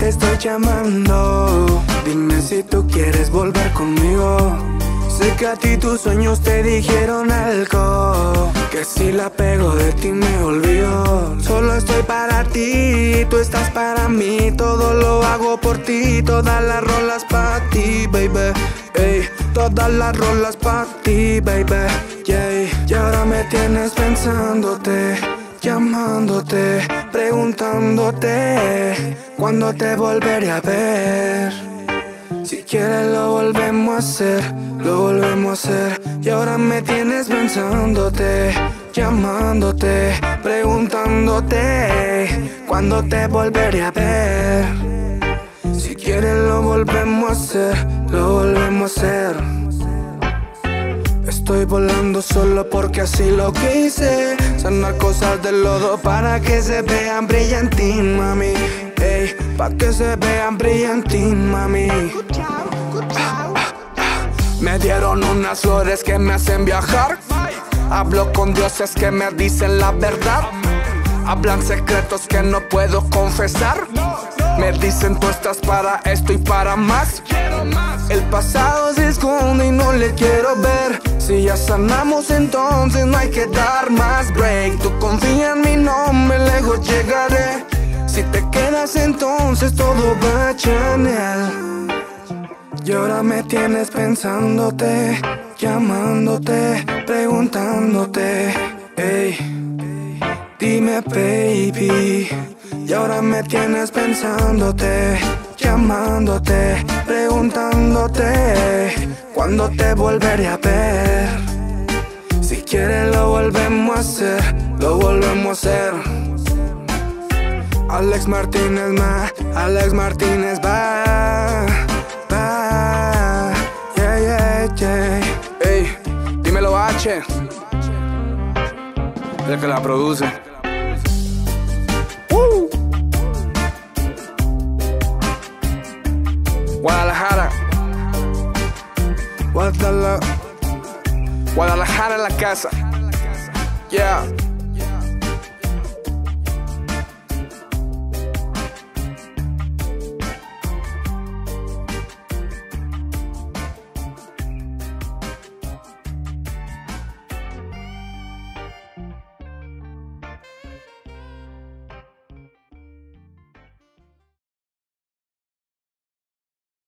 te estoy llamando. Dime si tú quieres volver conmigo. Sé que a ti tus sueños te dijeron algo, que si la pego de ti me olvido. Solo estoy para ti, tú estás para mí. Todo lo hago por ti, todas las rolas para ti, baby. Ey, todas las rolas para ti, baby. Yeah. Y ahora me tienes pensándote, llamándote, preguntándote cuándo te volveré a ver. Si quieres lo volvemos a hacer, lo volvemos a hacer. Y ahora me tienes pensándote, llamándote, preguntándote cuándo te volveré a ver. Si quieres lo volvemos a hacer, lo volvemos a hacer. Estoy volando solo porque así lo quise. Sanar cosas del lodo para que se vean brillantín, mami. Ey, pa' que se vean brillantín, mami. Me dieron unas flores que me hacen viajar. Hablo con dioses que me dicen la verdad. Hablan secretos que no puedo confesar. Me dicen tú estás para esto y para más. El pasado se esconde y no le quiero ver. Si ya sanamos entonces no hay que dar más break. Tú confía en mi nombre, lejos llegaré. Si te quedas entonces todo va a Chanel. Y ahora me tienes pensándote, llamándote, preguntándote. Ey, dime baby. Y ahora me tienes pensándote, llamándote, preguntándote cuándo te volveré a ver. Si quieres lo volvemos a hacer, lo volvemos a hacer. Alex Martínez Alex Martínez va. Yeah, yeah, yeah. Ey, dímelo H, el que la produce. Guadalajara. Guadalajara en la casa. Yeah.